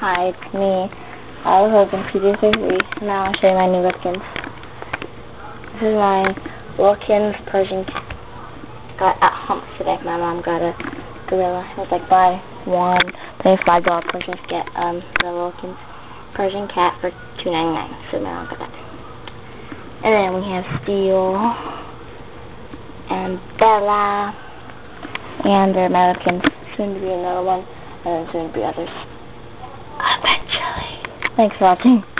Hi, it's me. I was hoping to do 33. Now I'll show you my new Webkinz. This is my Webkinz Persian cat. Got at Humps today. My mom got a gorilla. It was like buy one, pay $5 purchase, get the Webkinz Persian cat for $2.99. So my mom got that. And then we have Steel and Bella and my Webkinz. Soon to be another one, and then soon to be others. Eventually. Thanks for watching.